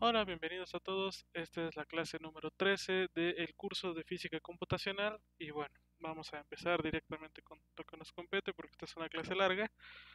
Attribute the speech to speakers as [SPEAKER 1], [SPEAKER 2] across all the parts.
[SPEAKER 1] Hola, bienvenidos a todos. Esta es la clase número 13 del curso de física computacional y bueno, vamos a empezar directamente con lo que nos compete porque esta es una clase larga.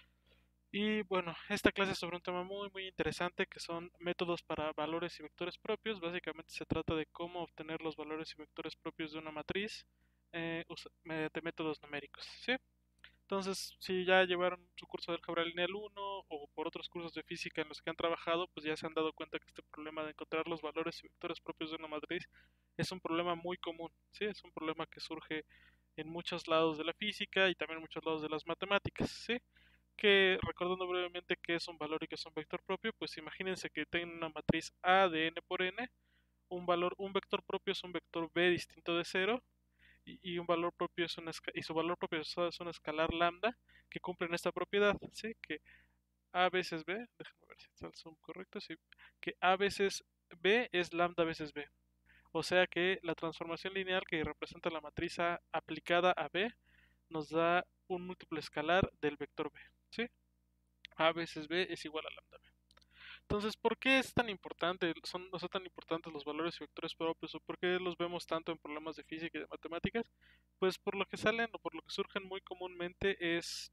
[SPEAKER 1] Y bueno, esta clase es sobre un tema muy interesante que son métodos para valores y vectores propios. Básicamente se trata de cómo obtener los valores y vectores propios de una matriz mediante métodos numéricos, ¿sí? Entonces, si ya llevaron su curso de álgebra lineal 1 o por otros cursos de física en los que han trabajado, pues ya se han dado cuenta que este problema de encontrar los valores y vectores propios de una matriz es un problema muy común, ¿sí? Es un problema que surge en muchos lados de la física y también en muchos lados de las matemáticas, ¿sí? Que recordando brevemente qué es un valor y qué es un vector propio, pues imagínense que tienen una matriz A de n por n, un vector propio es un vector b distinto de cero y un valor propio es y su valor propio es una escalar lambda que cumplen esta propiedad, ¿sí? Que a veces b, déjame ver si está el zoom correcto, sí, que a veces b es lambda veces b. O sea que la transformación lineal que representa la matriz A aplicada a b nos da un múltiplo escalar del vector b, ¿sí? A veces b es igual a lambda b. Entonces, ¿por qué es tan importante, no son tan importantes los valores y vectores propios o por qué los vemos tanto en problemas de física y de matemáticas? Pues por lo que salen o por lo que surgen muy comúnmente es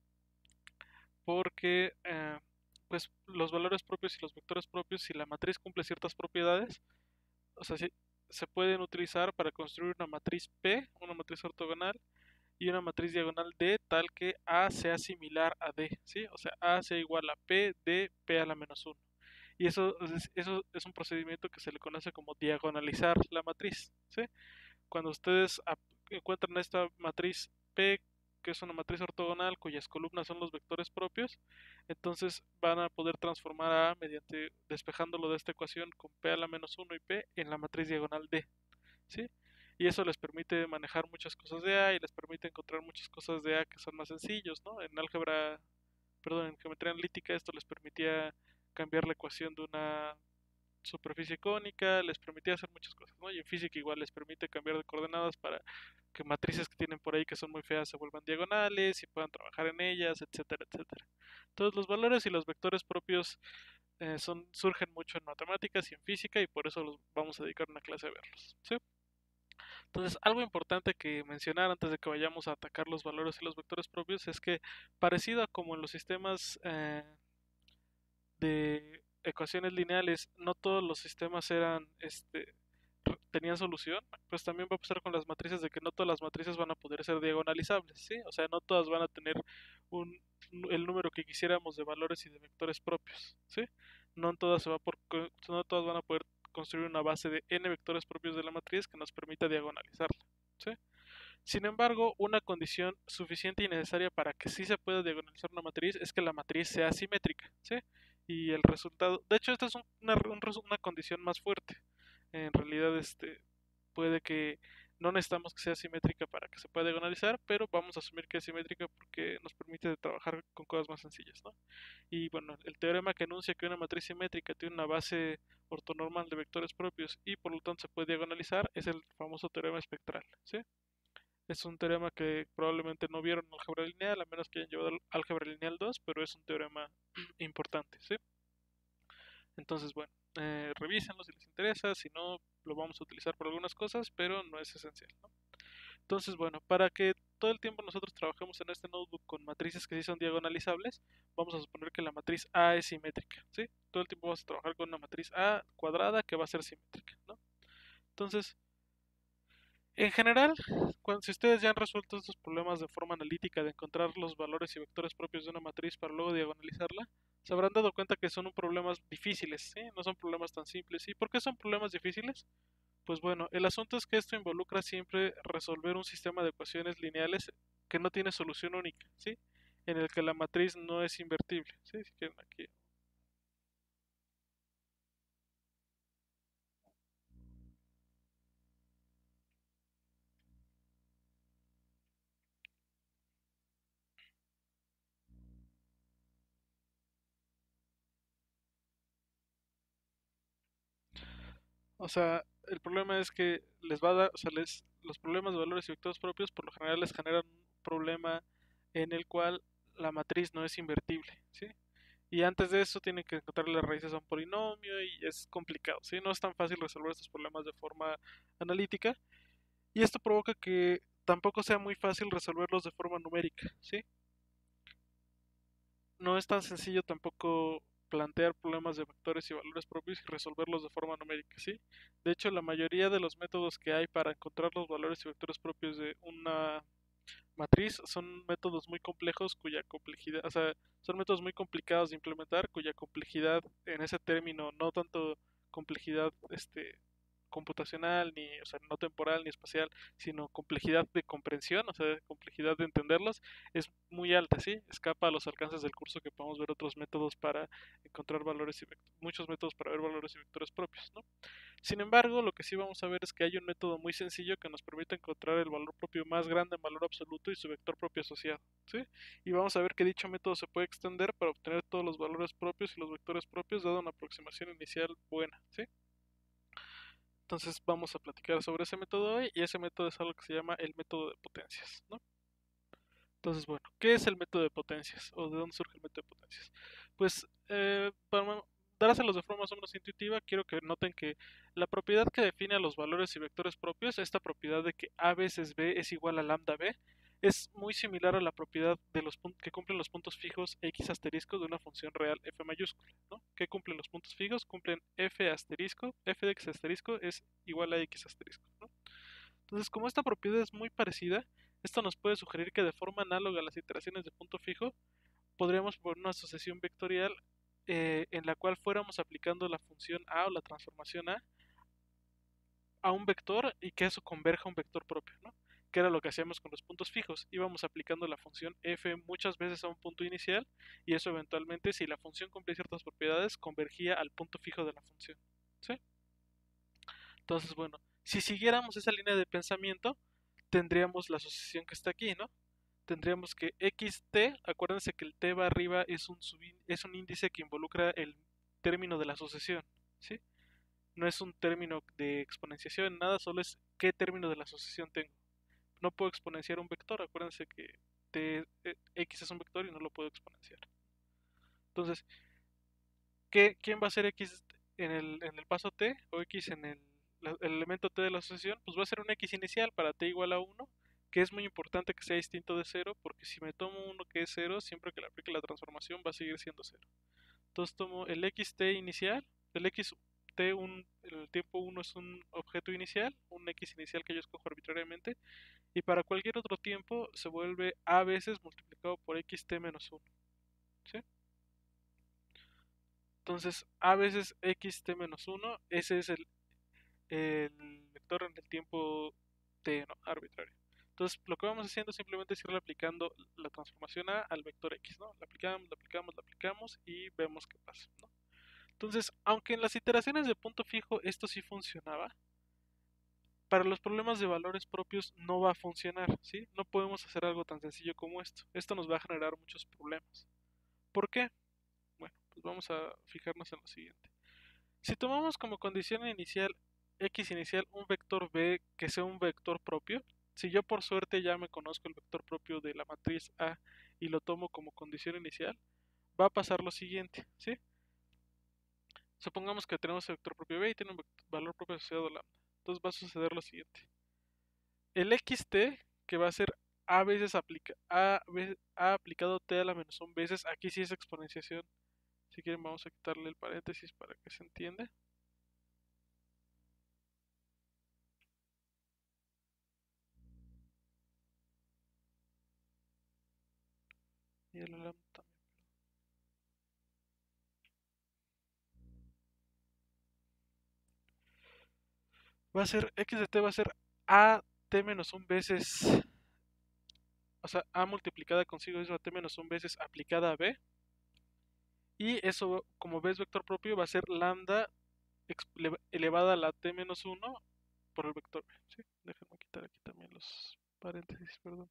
[SPEAKER 1] porque pues los valores propios y los vectores propios, si la matriz cumple ciertas propiedades, o sea, se pueden utilizar para construir una matriz P, una matriz ortogonal y una matriz diagonal D tal que A sea similar a D, ¿sí? O sea, A sea igual a P de P a la menos uno. Y eso es un procedimiento que se le conoce como diagonalizar la matriz, ¿sí? Cuando ustedes encuentran esta matriz P, que es una matriz ortogonal cuyas columnas son los vectores propios, entonces van a poder transformar a mediante despejándolo de esta ecuación con P a la menos uno y P en la matriz diagonal D, ¿sí? Y eso les permite manejar muchas cosas de A y les permite encontrar muchas cosas de A que son más sencillos, ¿no? En geometría analítica esto les permitía cambiar la ecuación de una superficie cónica, les permitía hacer muchas cosas, ¿no? Y en física igual les permite cambiar de coordenadas para que matrices que tienen por ahí que son muy feas se vuelvan diagonales y puedan trabajar en ellas, etcétera, etcétera. Todos los valores y los vectores propios surgen mucho en matemáticas y en física y por eso los vamos a dedicar una clase a verlos, ¿sí? Entonces, algo importante que mencionar antes de que vayamos a atacar los valores y los vectores propios es que parecido a como en los sistemas de ecuaciones lineales, no todos los sistemas tenían solución, pues también va a pasar con las matrices de que no todas las matrices van a poder ser diagonalizables, ¿sí? O sea, no todas van a tener un, el número que quisiéramos de valores y de vectores propios, ¿sí? No todas van a poder construir una base de n vectores propios de la matriz que nos permita diagonalizarla, ¿sí? Sin embargo, una condición suficiente y necesaria para que sí se pueda diagonalizar una matriz es que la matriz sea simétrica, ¿sí? Y el resultado, de hecho, esta es una condición más fuerte. En realidad, puede que no necesitamos que sea simétrica para que se pueda diagonalizar, pero vamos a asumir que es simétrica porque nos permite trabajar con cosas más sencillas, ¿no? Y bueno, el teorema que enuncia que una matriz simétrica tiene una base ortonormal de vectores propios y por lo tanto se puede diagonalizar es el famoso teorema espectral, ¿sí? Es un teorema que probablemente no vieron en álgebra lineal, a menos que hayan llevado álgebra lineal 2, pero es un teorema importante, ¿sí? Entonces, bueno, revísenlo si les interesa, si no, lo vamos a utilizar por algunas cosas, pero no es esencial, ¿no? Entonces, bueno, para que todo el tiempo nosotros trabajemos en este notebook con matrices que sí son diagonalizables, vamos a suponer que la matriz A es simétrica, ¿sí? Todo el tiempo vamos a trabajar con una matriz A cuadrada que va a ser simétrica, ¿no? Entonces, en general, si ustedes ya han resuelto estos problemas de forma analítica de encontrar los valores y vectores propios de una matriz para luego diagonalizarla, se habrán dado cuenta que son problemas difíciles, ¿sí? No son problemas tan simples. ¿Y por qué son problemas difíciles? Pues bueno, el asunto es que esto involucra siempre resolver un sistema de ecuaciones lineales que no tiene solución única, ¿sí? En el que la matriz no es invertible, ¿sí? Si quieren aquí. O sea, el problema es que les va a dar, o sea, los problemas de valores y vectores propios por lo general les generan un problema en el cual la matriz no es invertible, ¿sí? Y antes de eso tienen que encontrar las raíces a un polinomio y es complicado, ¿sí? No es tan fácil resolver estos problemas de forma analítica y esto provoca que tampoco sea muy fácil resolverlos de forma numérica, ¿sí? No es tan sencillo tampoco plantear problemas de vectores y valores propios y resolverlos de forma numérica, ¿sí? De hecho, la mayoría de los métodos que hay para encontrar los valores y vectores propios de una matriz son métodos muy complejos cuya complejidad, o sea, son métodos muy complicados de implementar cuya complejidad en ese término, no tanto complejidad computacional ni, o sea, no temporal ni espacial, sino complejidad de comprensión, o sea, complejidad de entenderlos, es muy alta, ¿sí? Escapa a los alcances del curso que podemos ver otros métodos para encontrar valores y muchos métodos para ver valores y vectores propios, ¿no? Sin embargo, lo que sí vamos a ver es que hay un método muy sencillo que nos permite encontrar el valor propio más grande en valor absoluto y su vector propio asociado, ¿sí? Y vamos a ver que dicho método se puede extender para obtener todos los valores propios y los vectores propios dado una aproximación inicial buena, ¿sí? Entonces vamos a platicar sobre ese método hoy y ese método es algo que se llama el método de potencias, ¿no? Entonces, bueno, ¿qué es el método de potencias? ¿O de dónde surge el método de potencias? Pues, para dárselos de forma más o menos intuitiva, quiero que noten que la propiedad que define a los valores y vectores propios, esta propiedad de que a veces b es igual a lambda b, es muy similar a la propiedad de los que cumplen los puntos fijos x asterisco de una función real f mayúscula, ¿no? ¿Qué cumplen los puntos fijos? Cumplen f asterisco, f de x asterisco es igual a x asterisco, ¿no? Entonces, como esta propiedad es muy parecida, esto nos puede sugerir que de forma análoga a las iteraciones de punto fijo, podríamos poner una asociación vectorial en la cual fuéramos aplicando la función a o la transformación a un vector y que eso converja a un vector propio, ¿no? Que era lo que hacíamos con los puntos fijos. Íbamos aplicando la función f muchas veces a un punto inicial y eso eventualmente, si la función cumplía ciertas propiedades, convergía al punto fijo de la función, ¿sí? Entonces, bueno, si siguiéramos esa línea de pensamiento, tendríamos la asociación que está aquí, ¿no? Tendríamos que xt, acuérdense que el t va arriba es un índice que involucra el término de la asociación, ¿sí? No es un término de exponenciación, nada, solo es qué término de la asociación tengo. No puedo exponenciar un vector, acuérdense que x es un vector y no lo puedo exponenciar. Entonces, ¿quién va a ser x en el paso t o x en el elemento t de la asociación? Pues va a ser un x inicial para t igual a 1, que es muy importante que sea distinto de 0, porque si me tomo uno que es 0, siempre que le aplique la transformación va a seguir siendo 0. Entonces tomo el xt inicial, el xt, el tiempo 1 es un objeto inicial, un x inicial que yo escojo arbitrariamente, y para cualquier otro tiempo se vuelve a veces multiplicado por xt menos 1, ¿sí? Entonces, a veces xt menos 1, ese es el vector en el tiempo t, ¿no? Arbitrario. Entonces, lo que vamos haciendo simplemente es irle aplicando la transformación a al vector x, ¿no? La aplicamos y vemos qué pasa, ¿no? Entonces, aunque en las iteraciones de punto fijo esto sí funcionaba, para los problemas de valores propios no va a funcionar, ¿sí? No podemos hacer algo tan sencillo como esto. Esto nos va a generar muchos problemas. ¿Por qué? Bueno, pues vamos a fijarnos en lo siguiente. Si tomamos como condición inicial x inicial un vector b que sea un vector propio, si yo por suerte ya me conozco el vector propio de la matriz A y lo tomo como condición inicial, va a pasar lo siguiente, ¿sí? Supongamos que tenemos el vector propio b y tiene un valor propio asociado a lambda. Entonces va a suceder lo siguiente. El xt, que va a ser a veces a aplicado t a la menos 1 veces, aquí sí es exponenciación. Si quieren vamos a quitarle el paréntesis para que se entienda. Y el lambda también. Va a ser, x de t va a ser a t menos 1 veces, o sea, a multiplicada consigo misma t menos 1 veces aplicada a b. Y eso, como b es vector propio, va a ser lambda elevada a la t menos 1 por el vector b, ¿sí? Déjenme quitar aquí también los paréntesis, perdón.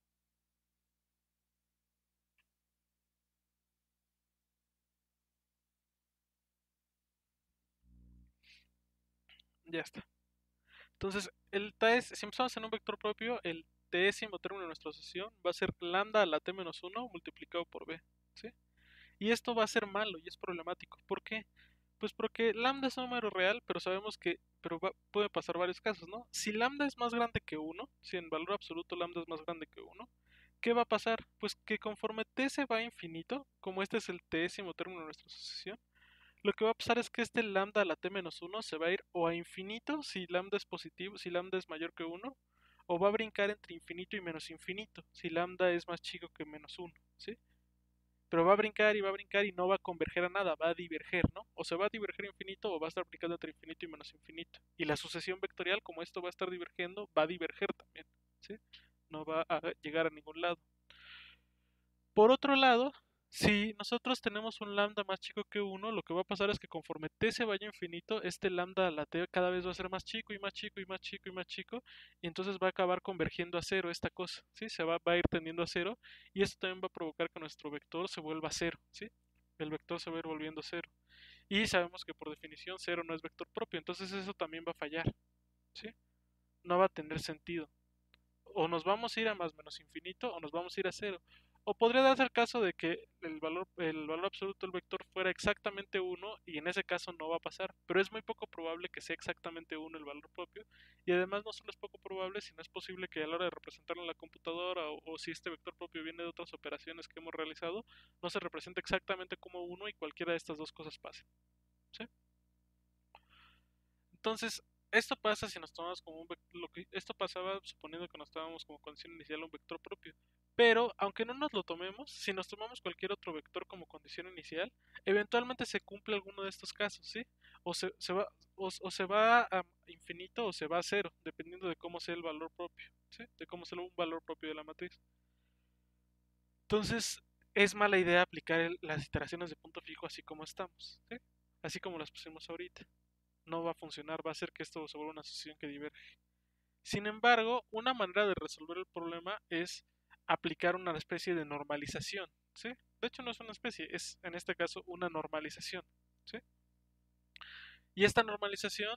[SPEAKER 1] Ya está. Entonces, si empezamos en un vector propio, el tésimo término de nuestra asociación va a ser lambda a la t menos 1 multiplicado por b, ¿sí? Y esto va a ser malo y es problemático. ¿Por qué? Pues porque lambda es un número real, pero sabemos que puede pasar varios casos, ¿no? Si lambda es más grande que uno, si en valor absoluto lambda es más grande que uno, ¿qué va a pasar? Pues que conforme t se va a infinito, como este es el tésimo término de nuestra sucesión, lo que va a pasar es que este lambda a la t menos 1 se va a ir o a infinito si lambda es positivo, si lambda es mayor que uno, o va a brincar entre infinito y menos infinito, si lambda es más chico que menos uno, ¿sí? Pero va a brincar y no va a converger a nada, va a diverger, ¿no? O se va a diverger infinito o va a estar brincando entre infinito y menos infinito. Y la sucesión vectorial, como esto va a estar divergiendo, va a diverger también, ¿sí? No va a llegar a ningún lado. Por otro lado, si nosotros tenemos un lambda más chico que uno, lo que va a pasar es que conforme t se vaya infinito, este lambda a la t cada vez va a ser más chico y más chico y más chico y más chico, y entonces va a acabar convergiendo a cero esta cosa, ¿sí? Va a ir tendiendo a cero, y esto también va a provocar que nuestro vector se vuelva cero, ¿sí? El vector se va a ir volviendo cero. Y sabemos que por definición cero no es vector propio, entonces eso también va a fallar, ¿sí? No va a tener sentido. O nos vamos a ir a más menos infinito o nos vamos a ir a cero. O podría darse el caso de que el valor absoluto del vector fuera exactamente uno y en ese caso no va a pasar, pero es muy poco probable que sea exactamente uno el valor propio y además no solo es poco probable, sino es posible que a la hora de representarlo en la computadora o si este vector propio viene de otras operaciones que hemos realizado, no se represente exactamente como uno y cualquiera de estas dos cosas pase, ¿sí? Entonces, esto pasa si nos tomamos como esto pasaba suponiendo que nos tomamos como condición inicial un vector propio. Pero, aunque no nos lo tomemos, si nos tomamos cualquier otro vector como condición inicial, eventualmente se cumple alguno de estos casos, ¿sí? Se va, o se va a infinito o se va a cero, dependiendo de cómo sea el valor propio, ¿sí? De cómo sea un valor propio de la matriz. Entonces, es mala idea aplicar las iteraciones de punto fijo así como estamos, ¿sí? Así como las pusimos ahorita. No va a funcionar, va a hacer que esto se vuelva una sucesión que diverge. Sin embargo, una manera de resolver el problema es aplicar una especie de normalización, ¿sí? De hecho no es una especie, es en este caso una normalización, ¿sí? Y esta normalización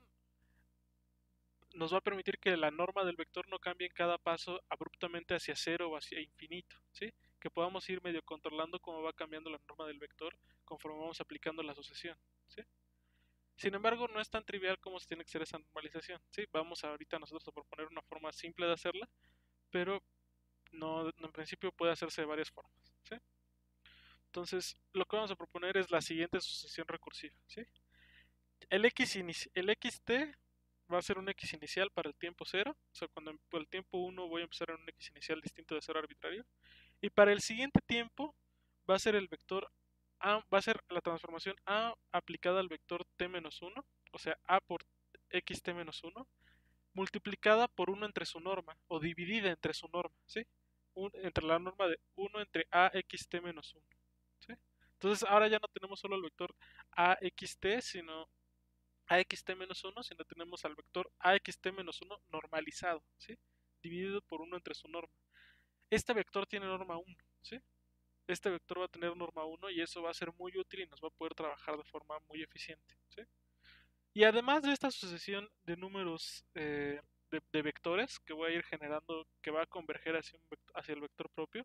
[SPEAKER 1] nos va a permitir que la norma del vector no cambie en cada paso abruptamente hacia cero o hacia infinito, ¿sí? Que podamos ir medio controlando cómo va cambiando la norma del vector conforme vamos aplicando la sucesión, ¿sí? Sin embargo, no es tan trivial como se tiene que hacer esa normalización, ¿sí? Vamos ahorita nosotros a proponer una forma simple de hacerla, pero no, en principio puede hacerse de varias formas, ¿sí? Entonces, lo que vamos a proponer es la siguiente sucesión recursiva, ¿sí? El xt va a ser un x inicial para el tiempo 0, o sea, cuando por el tiempo 1 voy a empezar en un x inicial distinto de 0 arbitrario, y para el siguiente tiempo va a ser el vector a, va a ser la transformación a aplicada al vector t-1, o sea, a por xt-1, multiplicada por 1 entre su norma, o dividida entre su norma, ¿sí? Entre la norma de 1 entre axt-1, ¿sí? Entonces ahora ya no tenemos solo el vector axt, sino axt-1, sino tenemos al vector axt-1 normalizado, ¿sí? Dividido por 1 entre su norma. Este vector tiene norma 1, ¿sí? Este vector va a tener norma 1 y eso va a ser muy útil y nos va a poder trabajar de forma muy eficiente, ¿sí? Y además de esta sucesión de números de vectores que voy a ir generando, que va a converger hacia el vector propio,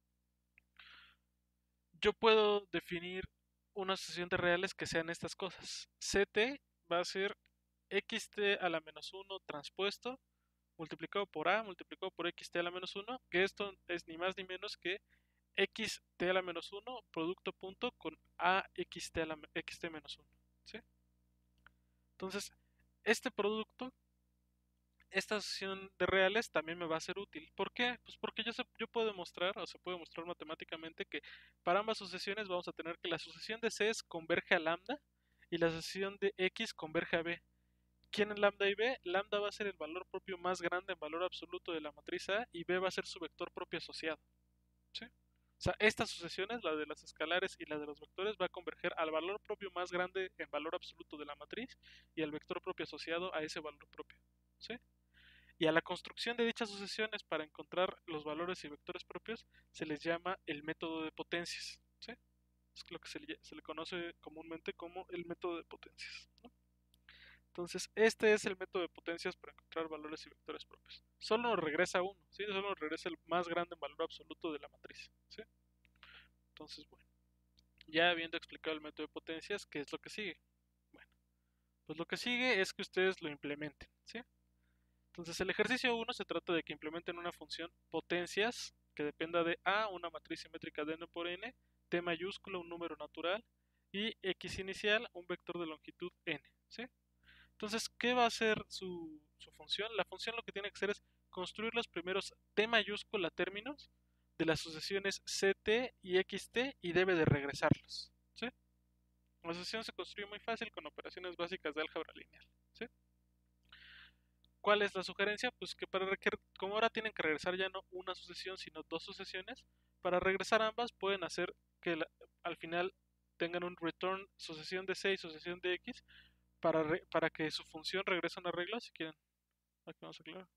[SPEAKER 1] yo puedo definir una sucesión de reales que sean estas cosas. Ct va a ser xt a la menos 1 transpuesto multiplicado por a multiplicado por xt a la menos 1, que esto es ni más ni menos que xt a la menos 1 producto punto con axt a la xt menos 1, ¿sí? Entonces, este producto, esta asociación de reales también me va a ser útil. ¿Por qué? Pues porque yo puedo demostrar, o se puede demostrar matemáticamente que para ambas sucesiones vamos a tener que la sucesión de C converge a lambda y la sucesión de X converge a B. ¿Quién es lambda y B? Lambda va a ser el valor propio más grande en valor absoluto de la matriz A y B va a ser su vector propio asociado, ¿sí? O sea, estas sucesiones, la de las escalares y la de los vectores, va a converger al valor propio más grande en valor absoluto de la matriz y al vector propio asociado a ese valor propio, ¿sí? Y a la construcción de dichas sucesiones para encontrar los valores y vectores propios se les llama el método de potencias, ¿sí? Es lo que se le conoce comúnmente como el método de potencias, ¿no? Entonces, este es el método de potencias para encontrar valores y vectores propios. Solo nos regresa uno, ¿sí? Solo nos regresa el más grande en valor absoluto de la matriz, ¿sí? Entonces, bueno, Ya habiendo explicado el método de potencias, ¿qué es lo que sigue? Bueno, pues lo que sigue es que ustedes lo implementen, ¿sí? Entonces el ejercicio 1 se trata de que implementen una función potencias que dependa de A, una matriz simétrica de n por n, t mayúscula, un número natural, y x inicial, un vector de longitud n, ¿sí? Entonces, ¿qué va a hacer su función? La función lo que tiene que hacer es construir los primeros t mayúscula términos de las sucesiones ct y xt y debe de regresarlos, ¿sí? La sucesión se construye muy fácil con operaciones básicas de álgebra lineal, ¿sí? ¿Cuál es la sugerencia? Pues que como ahora tienen que regresar ya no una sucesión, sino dos sucesiones, para regresar ambas pueden hacer que al final tengan un return sucesión de c y sucesión de x para que su función regrese a una regla, si quieren. Aquí vamos a aclarar.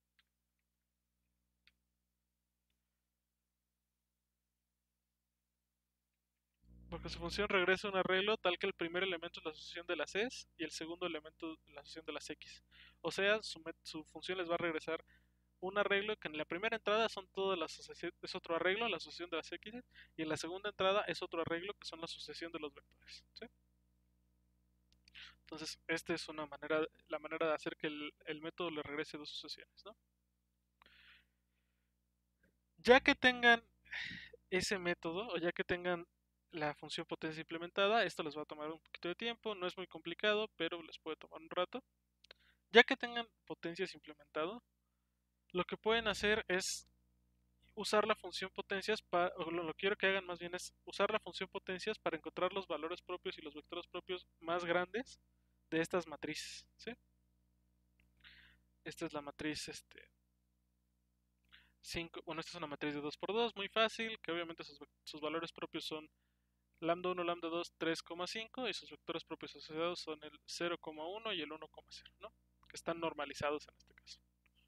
[SPEAKER 1] Porque su función regresa a un arreglo tal que el primer elemento es la sucesión de las Cs y el segundo elemento la sucesión de las X. O sea, su función les va a regresar un arreglo que en la primera entrada son todas las sucesiones, es otro arreglo, la sucesión de las X, y en la segunda entrada es otro arreglo que son la sucesión de los vectores, ¿sí? Entonces, esta es la manera de hacer que el método le regrese dos sucesiones, ¿no? Ya que tengan ese método, o ya que tengan la función potencia implementada, esto les va a tomar un poquito de tiempo, no es muy complicado, pero les puede tomar un rato. Ya que tengan potencias implementado, lo que pueden hacer es usar la función potencias o lo que quiero que hagan más bien es usar la función potencias para encontrar los valores propios y los vectores propios más grandes de estas matrices, ¿sí? Esta es la matriz 5, bueno, esta es una matriz de 2 por 2 muy fácil, que obviamente sus valores propios son lambda 1, lambda 2, 3,5 y sus vectores propios asociados son el 0,1 y el 1,0, ¿no? Que están normalizados en este caso.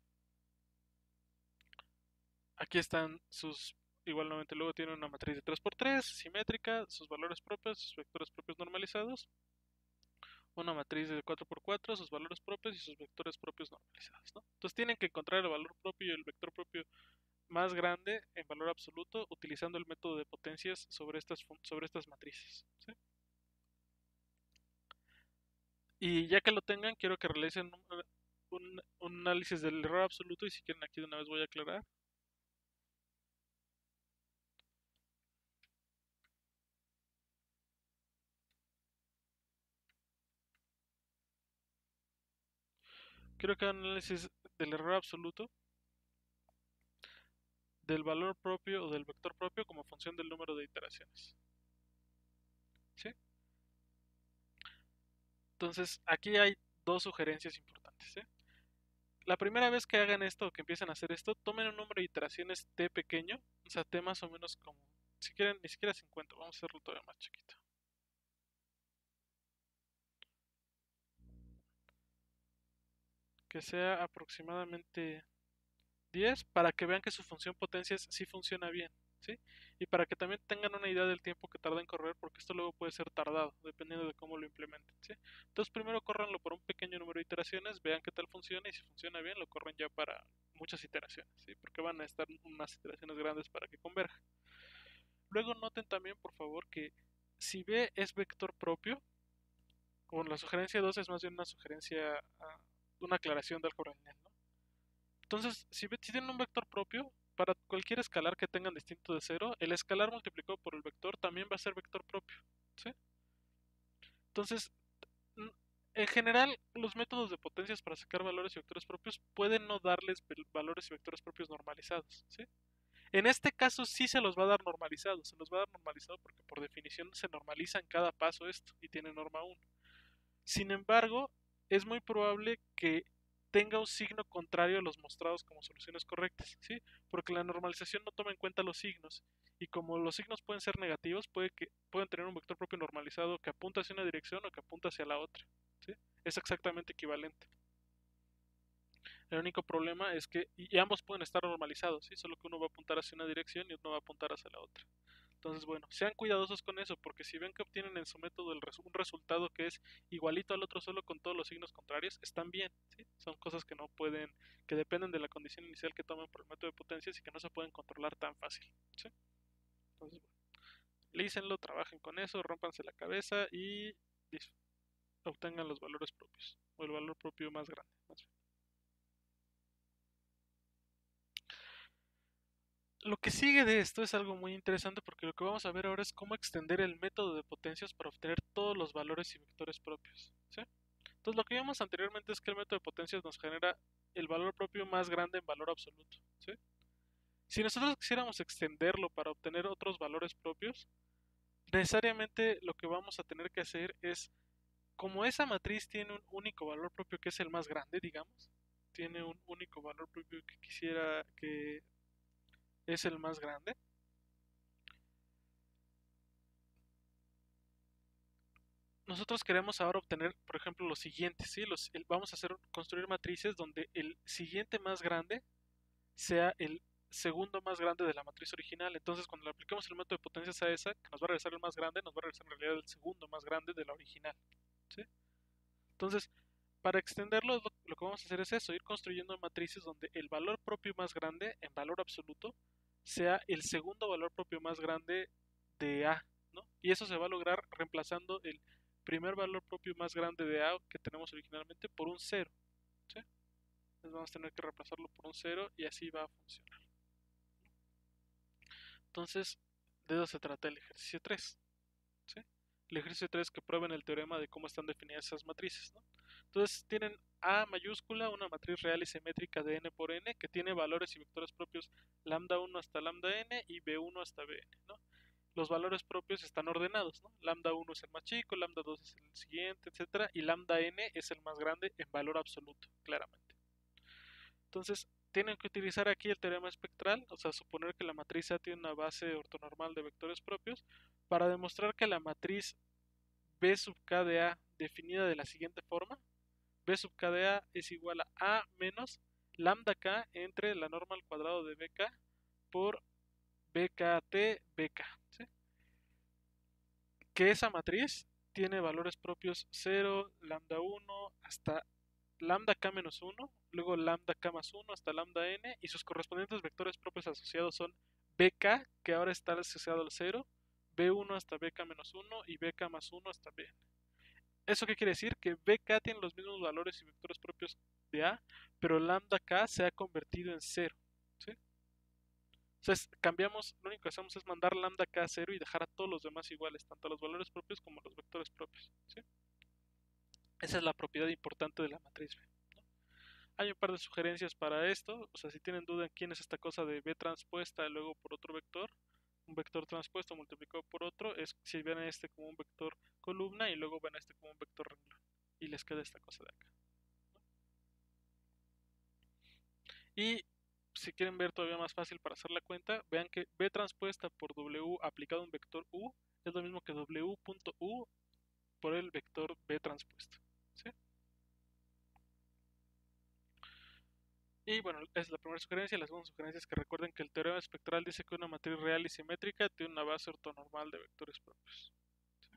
[SPEAKER 1] Aquí están igualmente luego tiene una matriz de 3 por 3 simétrica, sus valores propios, sus vectores propios normalizados. Una matriz de 4 por 4 sus valores propios y sus vectores propios normalizados, ¿no? Entonces tienen que encontrar el valor propio y el vector propio más grande en valor absoluto utilizando el método de potencias sobre estas matrices, ¿sí? Y ya que lo tengan, quiero que realicen un análisis del error absoluto y si quieren aquí de una vez voy a aclarar. Quiero que hagan un análisis del error absoluto, del valor propio o del vector propio como función del número de iteraciones, ¿sí? Entonces, aquí hay dos sugerencias importantes, ¿sí? La primera vez que hagan esto o que empiecen a hacer esto, tomen un número de iteraciones t pequeño, o sea, t más o menos como, si quieren, ni siquiera 50, vamos a hacerlo todavía más chiquito. Que sea aproximadamente 10 para que vean que su función potencias sí funciona bien, ¿sí? Y para que también tengan una idea del tiempo que tarda en correr, porque esto luego puede ser tardado, dependiendo de cómo lo implementen, ¿sí? Entonces primero córranlo por un pequeño número de iteraciones, vean qué tal funciona y si funciona bien lo corren ya para muchas iteraciones, ¿sí? Porque van a estar unas iteraciones grandes para que converja. Luego noten también, por favor, que si B es vector propio, o la sugerencia 2 es más bien una sugerencia, una aclaración de álgebra lineal, ¿no? Entonces, si tienen un vector propio, para cualquier escalar que tengan distinto de cero, el escalar multiplicado por el vector también va a ser vector propio, ¿sí? Entonces, en general, los métodos de potencias para sacar valores y vectores propios pueden no darles valores y vectores propios normalizados, ¿sí? En este caso sí se los va a dar normalizados, se los va a dar normalizado porque por definición se normaliza en cada paso esto y tiene norma 1. Sin embargo, es muy probable que tenga un signo contrario a los mostrados como soluciones correctas, ¿sí? Porque la normalización no toma en cuenta los signos y como los signos pueden ser negativos, pueden tener un vector propio normalizado que apunta hacia una dirección o que apunta hacia la otra, ¿sí? Es exactamente equivalente. El único problema es que y ambos pueden estar normalizados, ¿sí? Solo que uno va a apuntar hacia una dirección y uno va a apuntar hacia la otra. Entonces, bueno, sean cuidadosos con eso, porque si ven que obtienen en su método un resultado que es igualito al otro solo con todos los signos contrarios, están bien, ¿sí? Son cosas que no pueden, que dependen de la condición inicial que tomen por el método de potencias y que no se pueden controlar tan fácil, ¿sí? Entonces, bueno, Analícenlo, trabajen con eso, rómpanse la cabeza y obtengan los valores propios, o el valor propio más grande, más bien. Lo que sigue de esto es algo muy interesante porque lo que vamos a ver ahora es cómo extender el método de potencias para obtener todos los valores y vectores propios, ¿sí? Entonces lo que vimos anteriormente es que el método de potencias nos genera el valor propio más grande en valor absoluto, ¿sí? Si nosotros quisiéramos extenderlo para obtener otros valores propios, necesariamente lo que vamos a tener que hacer es, como esa matriz tiene un único valor propio que es el más grande, digamos, tiene un único valor propio que quisiera que es el más grande, nosotros queremos ahora obtener, por ejemplo, lo siguiente, ¿sí? Vamos a construir matrices donde el siguiente más grande sea el segundo más grande de la matriz original. Entonces, cuando le apliquemos el método de potencias a esa, que nos va a regresar el más grande, nos va a regresar en realidad el segundo más grande de la original, ¿sí? Entonces, para extenderlo, lo que vamos a hacer es eso, ir construyendo matrices donde el valor propio más grande, en valor absoluto, sea el segundo valor propio más grande de A, ¿no? Y eso se va a lograr reemplazando el primer valor propio más grande de A que tenemos originalmente por un cero, ¿sí? Entonces vamos a tener que reemplazarlo por un cero y así va a funcionar. Entonces, de eso se trata el ejercicio 3, ¿sí? El ejercicio 3 que prueben el teorema de cómo están definidas esas matrices, ¿no? Entonces tienen A mayúscula, una matriz real y simétrica de n por n, que tiene valores y vectores propios lambda 1 hasta lambda n y b1 hasta bn, ¿no? Los valores propios están ordenados, ¿no? Lambda 1 es el más chico, lambda 2 es el siguiente, etcétera, y lambda n es el más grande en valor absoluto, claramente. Entonces, tienen que utilizar aquí el teorema espectral, o sea, suponer que la matriz A tiene una base ortonormal de vectores propios, para demostrar que la matriz B sub k de A definida de la siguiente forma: B sub k de A es igual a menos lambda k entre la norma al cuadrado de bk por bkt bk, ¿sí? Que esa matriz tiene valores propios 0, lambda 1 hasta lambda k menos 1, luego lambda k más 1 hasta lambda n, y sus correspondientes vectores propios asociados son bk, que ahora está asociado al 0, b1 hasta bk menos 1 y bk más 1 hasta bn. ¿Eso qué quiere decir? Que bk tiene los mismos valores y vectores propios de A, pero lambda k se ha convertido en 0, ¿sí? Entonces cambiamos, lo único que hacemos es mandar lambda k a 0 y dejar a todos los demás iguales, tanto los valores propios como los vectores propios, ¿sí? Esa es la propiedad importante de la matriz B, ¿no? Hay un par de sugerencias para esto, o sea, si tienen duda en quién es esta cosa de B transpuesta luego por otro vector, un vector transpuesto multiplicado por otro, es si ven a este como un vector columna y luego ven a este como un vector renglón, y les queda esta cosa de acá. Y si quieren ver todavía más fácil para hacer la cuenta, vean que B transpuesta por W aplicado a un vector U es lo mismo que W.U por el vector B transpuesto, ¿sí? Y bueno, esa es la primera sugerencia. La segunda sugerencia es que recuerden que el teorema espectral dice que una matriz real y simétrica tiene una base ortonormal de vectores propios, ¿sí?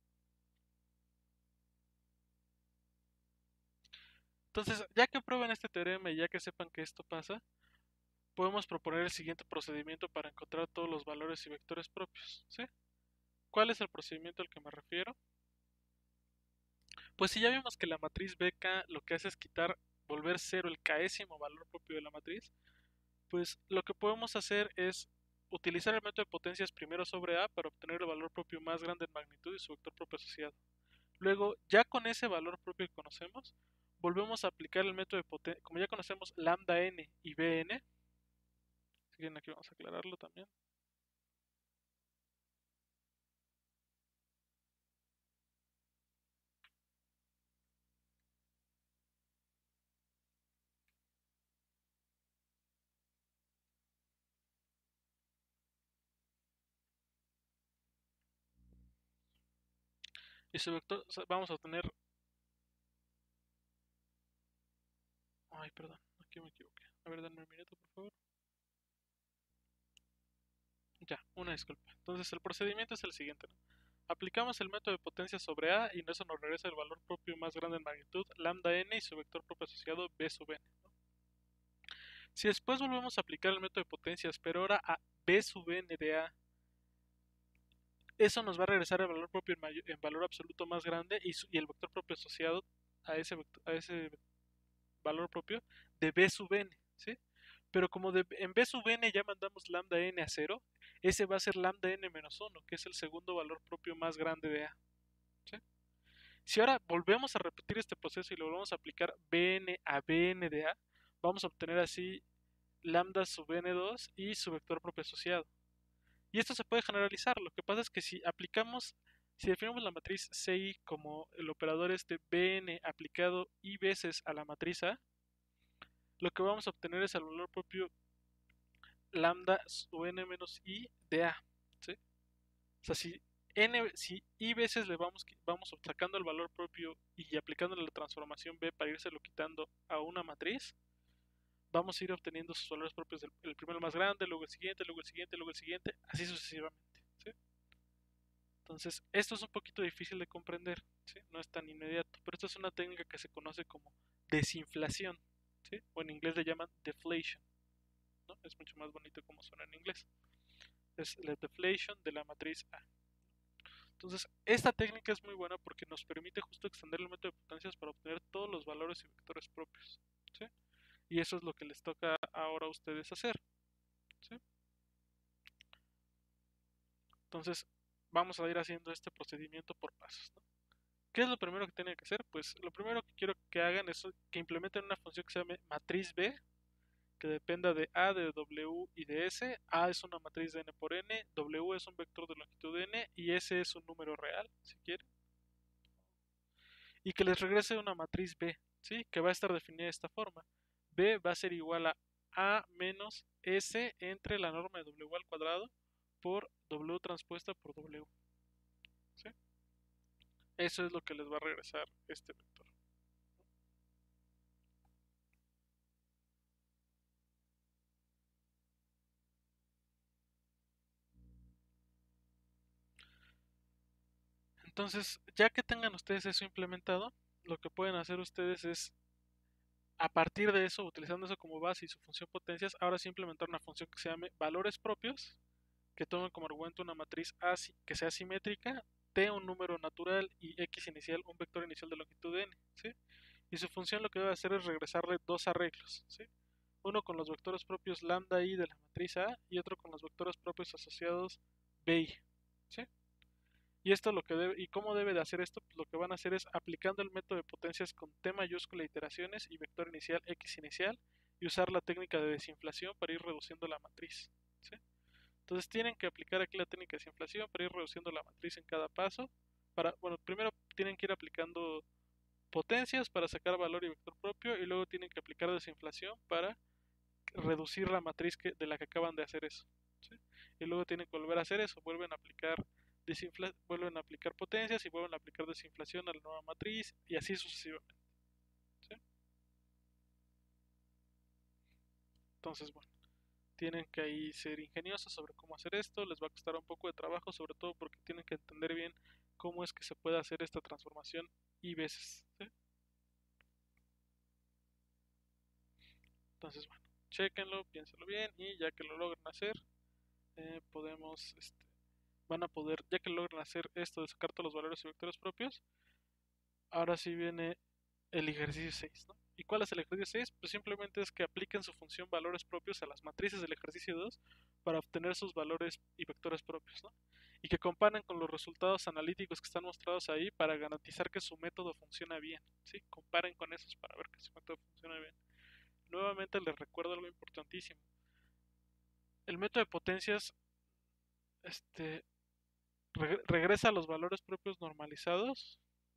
[SPEAKER 1] Entonces, ya que prueben este teorema y ya que sepan que esto pasa, podemos proponer el siguiente procedimiento para encontrar todos los valores y vectores propios, ¿sí? ¿Cuál es el procedimiento al que me refiero? Pues si ya vimos que la matriz BK lo que hace es volver cero el késimo valor propio de la matriz, pues lo que podemos hacer es utilizar el método de potencias primero sobre A para obtener el valor propio más grande en magnitud y su vector propio asociado. Luego, ya con ese valor propio que conocemos, volvemos a aplicar el método de potencia, como ya conocemos lambda n y bn, si quieren aquí vamos a aclararlo también. Y su vector, vamos a obtener, ay, perdón, aquí me equivoqué. A ver, denme un minuto, por favor. Ya, una disculpa. Entonces el procedimiento es el siguiente, ¿no? Aplicamos el método de potencia sobre A y eso nos regresa el valor propio más grande en magnitud, lambda n y su vector propio asociado b sub n, ¿no? Si después volvemos a aplicar el método de potencias, pero ahora a b sub n de A, eso nos va a regresar el valor propio en valor absoluto más grande y el vector propio asociado a ese valor propio de B sub n, ¿sí? Pero como en B sub n ya mandamos lambda n a 0, ese va a ser lambda n menos 1, que es el segundo valor propio más grande de A, ¿sí? Si ahora volvemos a repetir este proceso y lo volvemos a aplicar Bn a Bn de A, vamos a obtener así lambda sub n2 y su vector propio asociado. Y esto se puede generalizar. Lo que pasa es que si definimos la matriz CI como el operador este Bn aplicado i veces a la matriz A, lo que vamos a obtener es el valor propio lambda sub n menos i de A, ¿sí? O sea, si i veces vamos sacando el valor propio y aplicándole la transformación B para írselo quitando a una matriz, vamos a ir obteniendo sus valores propios el primero más grande, luego el siguiente, luego el siguiente, luego el siguiente, así sucesivamente, ¿sí? Entonces, esto es un poquito difícil de comprender, ¿sí? No es tan inmediato, pero esto es una técnica que se conoce como desinflación, ¿sí? O en inglés le llaman deflation, ¿no? Es mucho más bonito como suena en inglés. Es la deflation de la matriz A. Entonces, esta técnica es muy buena porque nos permite justo extender el método de potencias para obtener todos los valores y vectores propios, ¿sí? Y eso es lo que les toca ahora a ustedes hacer, ¿sí? Entonces, vamos a ir haciendo este procedimiento por pasos, ¿no? ¿Qué es lo primero que tienen que hacer? Pues lo primero que quiero que hagan es que implementen una función que se llame matriz B, que dependa de A, de W y de S. A es una matriz de n por n, W es un vector de longitud n y S es un número real, si quieren. Y que les regrese una matriz B, ¿sí? Que va a estar definida de esta forma. B va a ser igual a menos S entre la norma de W al cuadrado por W transpuesta por W, ¿sí? Eso es lo que les va a regresar este vector. Entonces, ya que tengan ustedes eso implementado, lo que pueden hacer ustedes es, a partir de eso, utilizando eso como base y su función potencias, ahora sí implementar una función que se llame valores propios, que tomen como argumento una matriz A que sea simétrica, T un número natural y X inicial un vector inicial de longitud n, ¿sí? Y su función lo que debe hacer es regresarle dos arreglos, ¿sí? Uno con los vectores propios lambda i de la matriz A y otro con los vectores propios asociados B i, ¿sí? Y esto lo que debe, y cómo debe de hacer esto, pues lo que van a hacer es aplicando el método de potencias con T mayúscula iteraciones y vector inicial X inicial y usar la técnica de desinflación para ir reduciendo la matriz, ¿sí? Entonces tienen que aplicar aquí la técnica de desinflación para ir reduciendo la matriz en cada paso. Bueno, primero tienen que ir aplicando potencias para sacar valor y vector propio y luego tienen que aplicar desinflación para reducir la matriz de la que acaban de hacer eso, ¿sí? Y luego tienen que volver a hacer eso, vuelven a aplicar potencias y vuelven a aplicar desinflación a la nueva matriz y así sucesivamente, ¿sí? Entonces, bueno, tienen que ahí ser ingeniosos sobre cómo hacer esto, les va a costar un poco de trabajo, sobre todo porque tienen que entender bien cómo es que se puede hacer esta transformación y veces, ¿sí? Entonces, bueno, chequenlo, piénsenlo bien y ya que lo logren hacer, podemos, van a poder, ya que logren hacer esto de sacar todos los valores y vectores propios, ahora sí viene el ejercicio 6, ¿no? ¿Y cuál es el ejercicio 6? Pues simplemente es que apliquen su función valores propios a las matrices del ejercicio 2 para obtener sus valores y vectores propios, ¿no? Y que comparen con los resultados analíticos que están mostrados ahí para garantizar que su método funciona bien, ¿sí? Comparen con esos para ver que su método funciona bien. Nuevamente les recuerdo algo importantísimo. El método de potencias este, regresa a los valores propios normalizados,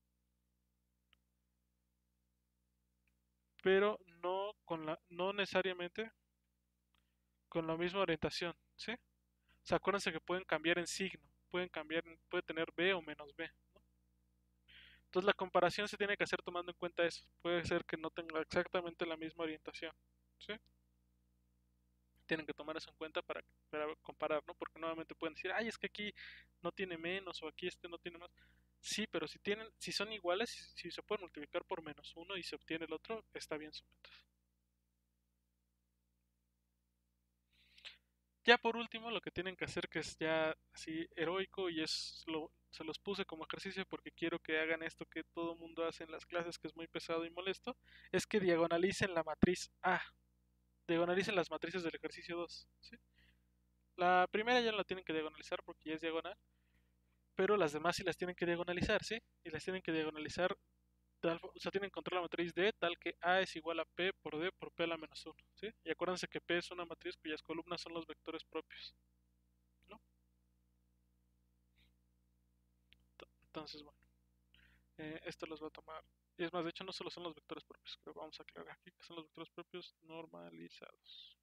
[SPEAKER 1] pero no necesariamente con la misma orientación, ¿sí? O sea, acuérdense que pueden cambiar en signo, puede tener B o menos B, ¿no? Entonces la comparación se tiene que hacer tomando en cuenta eso. Puede ser que no tenga exactamente la misma orientación, ¿sí? Tienen que tomar eso en cuenta para comparar, ¿no? Porque nuevamente pueden decir, ay, es que aquí no tiene menos o aquí este no tiene más. Sí, pero si son iguales, si se pueden multiplicar por menos uno y se obtiene el otro, está bien su método. Ya por último, lo que tienen que hacer, que es ya así heroico, y se los puse como ejercicio porque quiero que hagan esto que todo mundo hace en las clases, que es muy pesado y molesto, es que diagonalicen la matriz A, diagonalicen las matrices del ejercicio 2, ¿sí? La primera ya no la tienen que diagonalizar porque ya es diagonal, pero las demás sí las tienen que diagonalizar, ¿sí? Y las tienen que diagonalizar, o sea, tienen que encontrar la matriz D tal que A es igual a P por D por P a la menos 1, ¿sí? Y acuérdense que P es una matriz cuyas columnas son los vectores propios, ¿no? Entonces, bueno, esto los va a tomar. Y es más, de hecho, no solo son los vectores propios, pero vamos a aclarar aquí que son los vectores propios normalizados.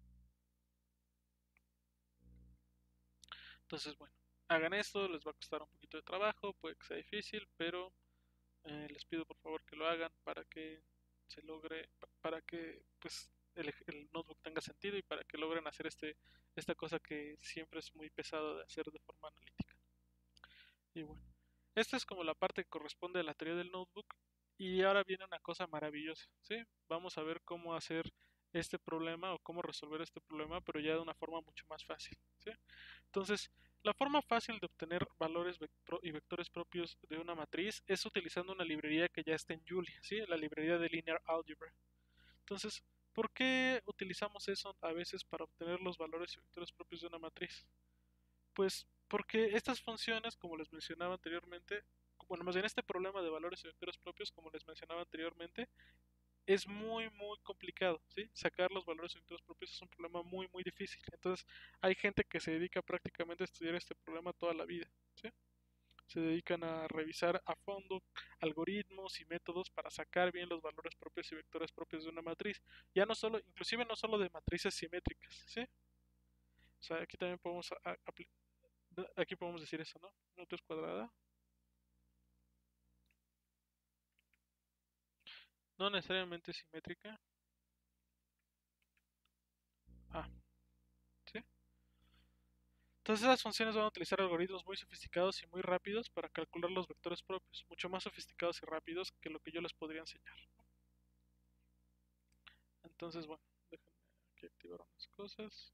[SPEAKER 1] Entonces, bueno, hagan esto, les va a costar un poquito de trabajo, puede que sea difícil, pero les pido por favor que lo hagan para que se logre, para que pues el notebook tenga sentido y para que logren hacer esta cosa que siempre es muy pesado de hacer de forma analítica. Y bueno, esta es como la parte que corresponde a la teoría del notebook. Y ahora viene una cosa maravillosa, ¿sí? Vamos a ver cómo hacer este problema o cómo resolver este problema, pero ya de una forma mucho más fácil, ¿sí? Entonces, la forma fácil de obtener valores y vectores propios de una matriz es utilizando una librería que ya está en Julia, ¿sí? La librería de Linear Algebra. Entonces, ¿por qué utilizamos eso a veces para obtener los valores y vectores propios de una matriz? Pues porque estas funciones, como les mencionaba anteriormente, bueno, más bien este problema de valores y vectores propios, como les mencionaba anteriormente, es muy complicado, ¿sí? Sacar los valores y vectores propios es un problema muy difícil. Entonces, hay gente que se dedica prácticamente a estudiar este problema toda la vida, ¿sí? Se dedican a revisar a fondo algoritmos y métodos para sacar bien los valores propios y vectores propios de una matriz. Ya no solo, inclusive no solo de matrices simétricas, ¿sí? O sea, aquí también podemos aquí podemos decir eso, ¿no? Nota es cuadrada. No necesariamente simétrica. Ah, ¿sí? Entonces esas funciones van a utilizar algoritmos muy sofisticados y muy rápidos para calcular los vectores propios, mucho más sofisticados y rápidos que lo que yo les podría enseñar. Entonces, bueno, déjenme aquí activar unas cosas.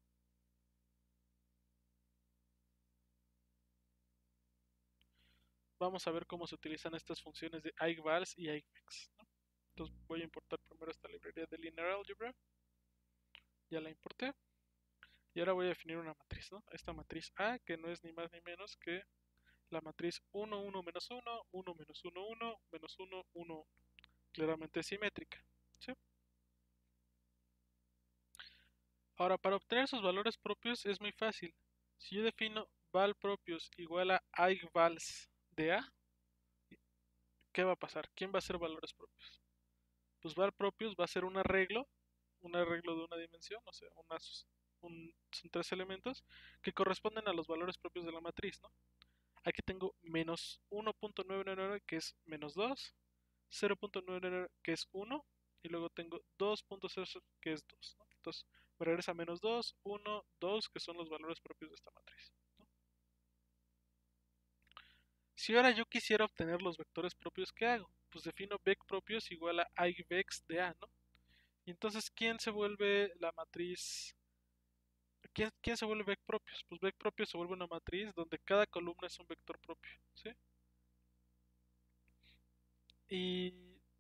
[SPEAKER 1] Vamos a ver cómo se utilizan estas funciones de eigvals y eigvex, ¿no? Entonces voy a importar primero esta librería de Linear Algebra. Ya la importé. Y ahora voy a definir una matriz, ¿no? Esta matriz A, que no es ni más ni menos que la matriz 1, 1, menos 1, 1, menos 1, 1, menos 1, 1, 1. Claramente simétrica, ¿sí? Ahora, para obtener sus valores propios es muy fácil. Si yo defino val propios igual a eigvals de A, ¿qué va a pasar? ¿Quién va a ser valores propios? Pues val propios va a ser un arreglo de una dimensión, o sea, son tres elementos que corresponden a los valores propios de la matriz, ¿no? Aquí tengo menos 1.999 que es menos 2, 0.999 que es 1 y luego tengo 2.00 que es 2, ¿no? Entonces me regresa menos 2, 1, 2 que son los valores propios de esta matriz, ¿no? Si ahora yo quisiera obtener los vectores propios, ¿qué hago? Pues defino vec propios igual a eigvex de A, ¿no? Y entonces, ¿quién se vuelve la matriz? ¿Quién se vuelve vec propios? Pues vec propios se vuelve una matriz donde cada columna es un vector propio, ¿sí? Y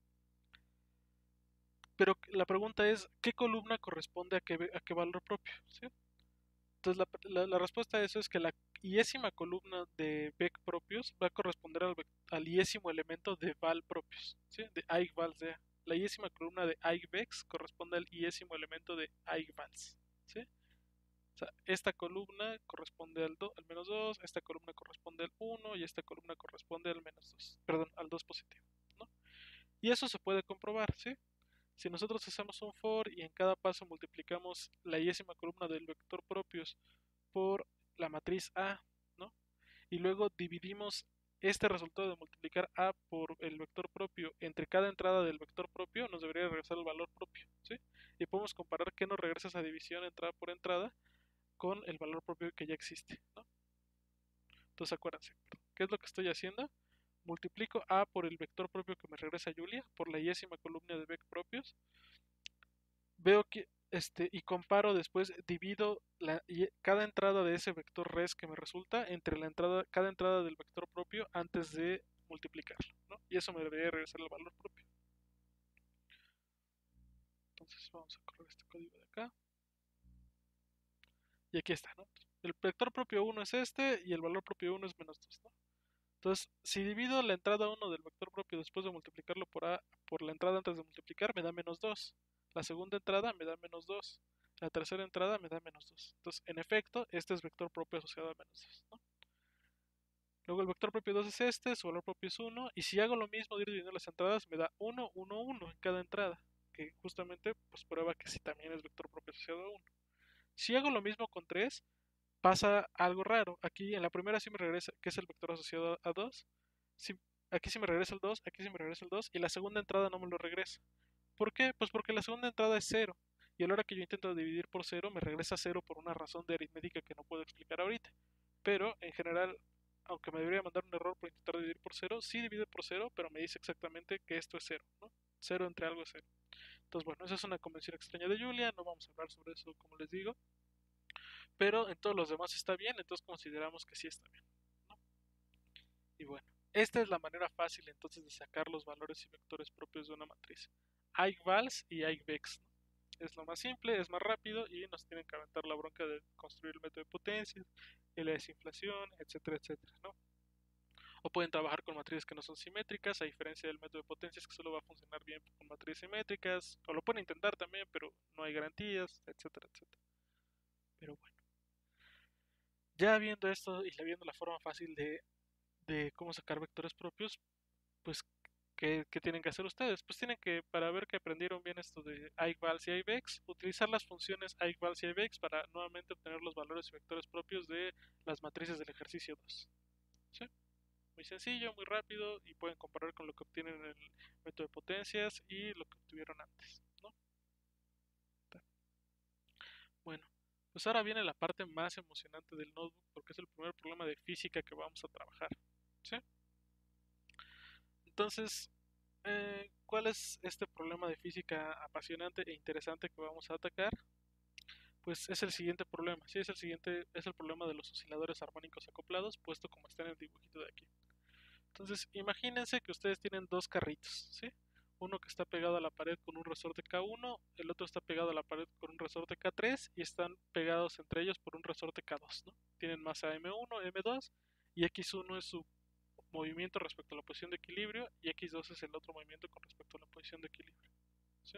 [SPEAKER 1] pero la pregunta es, ¿qué columna corresponde a qué valor propio? ¿Sí? Entonces la respuesta a eso es que la iésima columna de vec propios va a corresponder al iésimo elemento de val propios, ¿sí? De eigvals de A. La iésima columna de eigvex corresponde al iésimo elemento de eigvals, ¿sí? O sea, esta columna corresponde al menos 2, esta columna corresponde al 1 y esta columna corresponde al menos 2, perdón, al 2 positivo, ¿no? Y eso se puede comprobar, ¿sí? Si nosotros hacemos un for y en cada paso multiplicamos la iésima columna del vector propios por la matriz A, ¿no? Y luego dividimos este resultado de multiplicar A por el vector propio entre cada entrada del vector propio, nos debería regresar el valor propio, ¿sí? Y podemos comparar qué nos regresa esa división entrada por entrada con el valor propio que ya existe, ¿no? Entonces acuérdense, ¿qué es lo que estoy haciendo? Multiplico A por el vector propio que me regresa Julia, por la iésima columna de vec propios. Veo que y comparo después, divido cada entrada de ese vector res que me resulta entre cada entrada del vector propio antes de multiplicarlo, ¿no? Y eso me debería regresar el valor propio. Entonces vamos a correr este código de acá. Y aquí está, ¿no? El vector propio 1 es este y el valor propio 1 es menos 2, ¿no? Entonces, si divido la entrada 1 del vector propio después de multiplicarlo por la entrada antes de multiplicar, me da menos 2. La segunda entrada me da menos 2. La tercera entrada me da menos 2. Entonces, en efecto, este es vector propio asociado a menos 2, ¿no? Luego el vector propio 2 es este, su valor propio es 1. Y si hago lo mismo de ir dividiendo las entradas, me da 1, 1, 1 en cada entrada. Que justamente pues prueba que sí también es vector propio asociado a 1. Si hago lo mismo con 3, pasa algo raro. Aquí en la primera sí me regresa, que es el vector asociado a 2. Sí, aquí sí me regresa el 2, aquí sí me regresa el 2 y la segunda entrada no me lo regresa. ¿Por qué? Pues porque la segunda entrada es 0 y a la hora que yo intento dividir por 0 me regresa 0 por una razón de aritmética que no puedo explicar ahorita. Pero en general, aunque me debería mandar un error por intentar dividir por 0, sí divide por 0, pero me dice exactamente que esto es 0, ¿no? 0 entre algo es 0. Entonces, bueno, esa es una convención extraña de Julia, no vamos a hablar sobre eso como les digo, pero en todos los demás está bien, entonces consideramos que sí está bien, ¿no? Y bueno, esta es la manera fácil entonces de sacar los valores y vectores propios de una matriz. Eichwalds y Eichbex, ¿no? Es lo más simple, es más rápido y nos tienen que aventar la bronca de construir el método de potencias, y la desinflación, etcétera, etcétera, ¿no? O pueden trabajar con matrices que no son simétricas, a diferencia del método de potencias que solo va a funcionar bien con matrices simétricas, o lo pueden intentar también, pero no hay garantías, etcétera, etcétera. Pero bueno, ya viendo esto y viendo la forma fácil de cómo sacar vectores propios, pues ¿qué tienen que hacer ustedes? Pues tienen que, para ver que aprendieron bien esto de Eichwalds y Eichbex, utilizar las funciones Eichwalds y Eichbex para nuevamente obtener los valores y vectores propios de las matrices del ejercicio 2. ¿Sí? Muy sencillo, muy rápido y pueden comparar con lo que obtienen en el método de potencias y lo que obtuvieron antes, ¿no? Bueno, pues ahora viene la parte más emocionante del notebook porque es el primer problema de física que vamos a trabajar. ¿Sí? Entonces, ¿cuál es este problema de física apasionante e interesante que vamos a atacar? Pues es el siguiente problema, sí, es el problema de los osciladores armónicos acoplados, puesto como está en el dibujito de aquí. Entonces, imagínense que ustedes tienen dos carritos, ¿sí? Uno que está pegado a la pared con un resorte K1, el otro está pegado a la pared con un resorte K3 y están pegados entre ellos por un resorte K2, ¿no? Tienen masa M1, M2 y X1 es su movimiento respecto a la posición de equilibrio y X2 es el otro movimiento con respecto a la posición de equilibrio, ¿sí?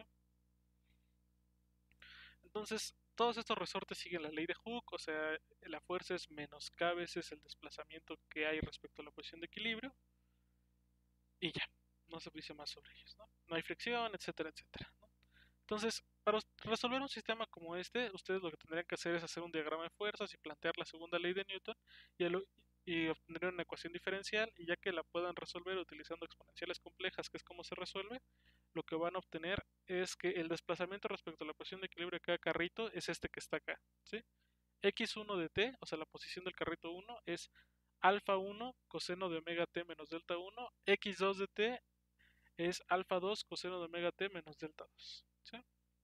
[SPEAKER 1] Entonces, todos estos resortes siguen la ley de Hooke, o sea, la fuerza es menos K veces el desplazamiento que hay respecto a la posición de equilibrio y ya, no se dice más sobre ellos, ¿no? No hay fricción, etcétera, etcétera, ¿no? Entonces, para resolver un sistema como este, ustedes lo que tendrían que hacer es hacer un diagrama de fuerzas y plantear la segunda ley de Newton y, y obtener una ecuación diferencial y ya que la puedan resolver utilizando exponenciales complejas, que es como se resuelve, lo que van a obtener es que el desplazamiento respecto a la posición de equilibrio de cada carrito es este que está acá, ¿sí? X1 de t, o sea, la posición del carrito 1 es alfa 1 coseno de omega t menos delta 1, X2 de t es alfa 2 coseno de omega t menos delta 2, ¿sí?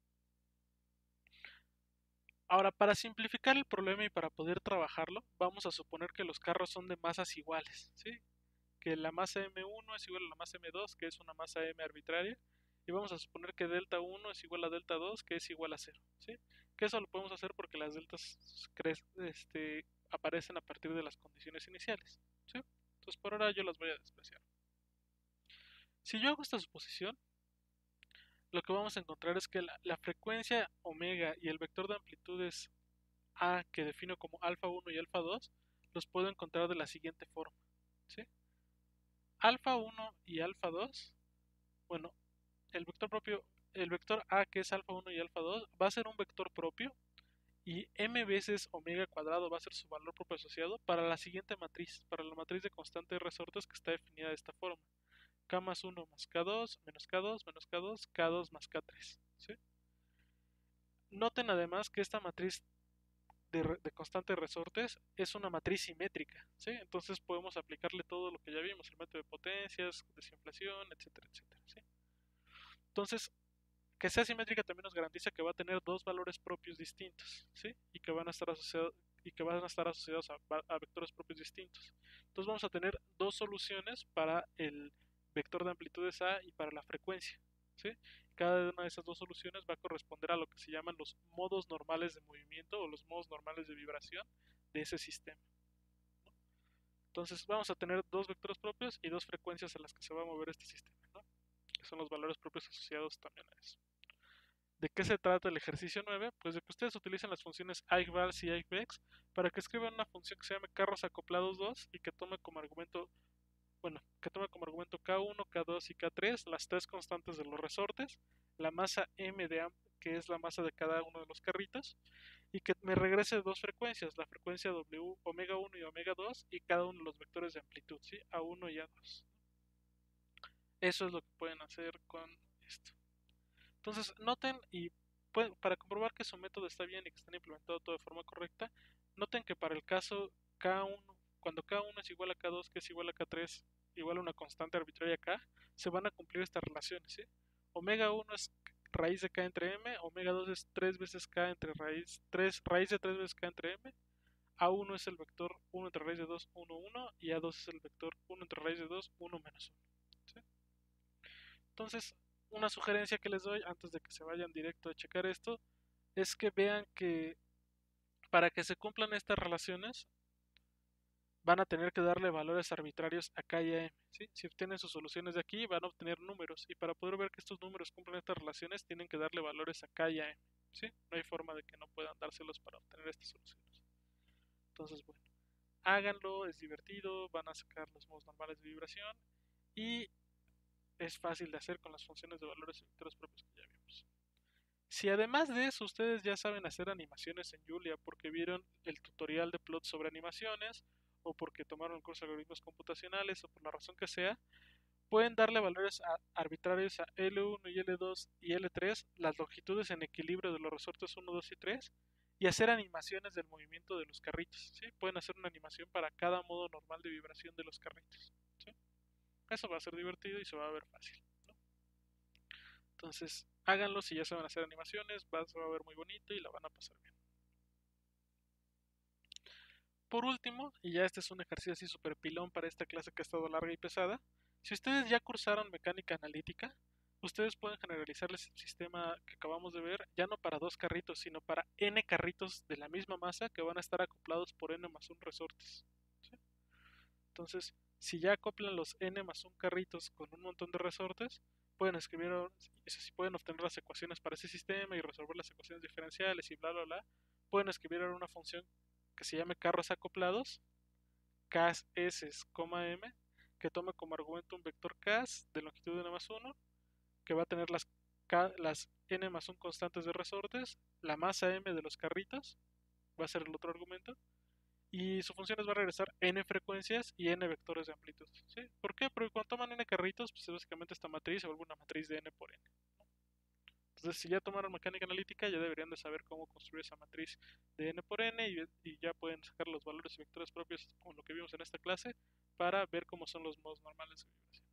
[SPEAKER 1] Ahora, para simplificar el problema y para poder trabajarlo, vamos a suponer que los carros son de masas iguales, ¿sí? Que la masa M1 es igual a la masa M2, que es una masa M arbitraria, y vamos a suponer que delta 1 es igual a delta 2, que es igual a 0, ¿sí? Que eso lo podemos hacer porque las deltas aparecen a partir de las condiciones iniciales, ¿sí? Entonces por ahora yo las voy a despreciar. Si yo hago esta suposición, lo que vamos a encontrar es que la frecuencia omega y el vector de amplitudes A que defino como alfa 1 y alfa 2 los puedo encontrar de la siguiente forma, ¿sí? Alfa 1 y alfa 2, bueno, el vector propio, el vector A que es alfa 1 y alfa 2 va a ser un vector propio y m veces omega cuadrado va a ser su valor propio asociado para la siguiente matriz, para la matriz de constante de resortes que está definida de esta forma. K más 1 más K2 menos K2 menos K2, K2 más K3, ¿sí? Noten además que esta matriz de constante de resortes es una matriz simétrica, ¿sí? Entonces podemos aplicarle todo lo que ya vimos, el método de potencias, desinflación, etcétera, etcétera, ¿sí? Entonces, Que sea simétrica también nos garantiza que va a tener dos valores propios distintos, ¿sí? Y que van a estar asociados a vectores propios distintos. Entonces vamos a tener dos soluciones para el vector de amplitudes A y para la frecuencia, ¿sí? Cada una de esas dos soluciones va a corresponder a lo que se llaman los modos normales de movimiento o los modos normales de vibración de ese sistema. Entonces vamos a tener dos vectores propios y dos frecuencias a las que se va a mover este sistema, ¿no? Que son los valores propios asociados también a eso. ¿De qué se trata el ejercicio 9? Pues de que ustedes utilicen las funciones eigen-vals y eigen-vex para que escriban una función que se llame carros acoplados 2 y que tome como argumento, K1, K2 y K3, las tres constantes de los resortes, la masa m que es la masa de cada uno de los carritos, y que me regrese dos frecuencias, la frecuencia W, omega 1 y omega 2, y cada uno de los vectores de amplitud, ¿sí? A1 y A2. Eso es lo que pueden hacer con esto. Entonces, noten y para comprobar que su método está bien y que están implementado todo de forma correcta, noten que para el caso K1, cuando K1 es igual a K2, que es igual a K3, igual a una constante arbitraria K, se van a cumplir estas relaciones, ¿sí? Omega 1 es raíz de K entre M, omega 2 es 3 veces K entre raíz de 3 veces K entre M, A1 es el vector 1 entre raíz de 2, 1, 1, y A2 es el vector 1 entre raíz de 2, 1 menos 1. ¿Sí? Entonces, una sugerencia que les doy antes de que se vayan directo a checar esto es que vean que para que se cumplan estas relaciones van a tener que darle valores arbitrarios a K y a M, ¿sí? Si obtienen sus soluciones de aquí van a obtener números y para poder ver que estos números cumplen estas relaciones tienen que darle valores a K y a M, ¿sí? No hay forma de que no puedan dárselos para obtener estas soluciones. Entonces, bueno, háganlo, es divertido, van a sacar los modos normales de vibración y es fácil de hacer con las funciones de valores y vectores propios que ya vimos. Si además de eso ustedes ya saben hacer animaciones en Julia porque vieron el tutorial de plot sobre animaciones o porque tomaron el curso de algoritmos computacionales o por la razón que sea, pueden darle valores arbitrarios a L1 y L2 y L3, las longitudes en equilibrio de los resortes 1, 2 y 3, y hacer animaciones del movimiento de los carritos, ¿sí? Pueden hacer una animación para cada modo normal de vibración de los carritos, ¿sí? Eso va a ser divertido y se va a ver fácil, ¿no? Entonces, háganlo si ya saben hacer animaciones, se va a ver muy bonito y la van a pasar bien. Por último, y ya este es un ejercicio así súper pilón para esta clase que ha estado larga y pesada, si ustedes ya cursaron mecánica analítica, ustedes pueden generalizarles el sistema que acabamos de ver, ya no para dos carritos, sino para n carritos de la misma masa que van a estar acoplados por n más 1 resortes, ¿sí? Entonces, si ya acoplan los n más 1 carritos con un montón de resortes, pueden escribir, si pueden obtener las ecuaciones para ese sistema y resolver las ecuaciones diferenciales y bla bla bla, pueden escribir ahora una función que se llame carros acoplados, Ks, M, que tome como argumento un vector Ks de longitud n más 1, que va a tener las n más 1 constantes de resortes, la masa m de los carritos, va a ser el otro argumento, y su función va a regresar n frecuencias y n vectores de amplitud, ¿sí? ¿Por qué? Porque cuando toman n carritos, pues básicamente esta matriz se vuelve una matriz de n por n. Entonces, si ya tomaron mecánica analítica, ya deberían de saber cómo construir esa matriz de n por n y ya pueden sacar los valores y vectores propios como lo que vimos en esta clase para ver cómo son los modos normales de vibración.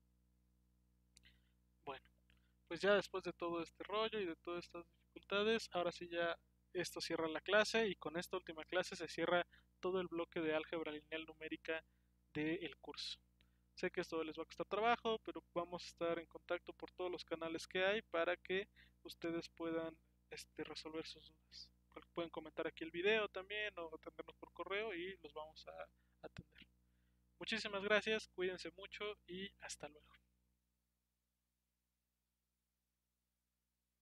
[SPEAKER 1] Bueno, pues ya después de todo este rollo y de todas estas dificultades, ahora sí ya esto cierra la clase y con esta última clase se cierra todo el bloque de álgebra lineal numérica del curso. Sé que esto les va a costar trabajo, pero vamos a estar en contacto por todos los canales que hay para que ustedes puedan resolver sus dudas. Pueden comentar aquí el video también o atendernos por correo y los vamos a atender. Muchísimas gracias, cuídense mucho y hasta luego.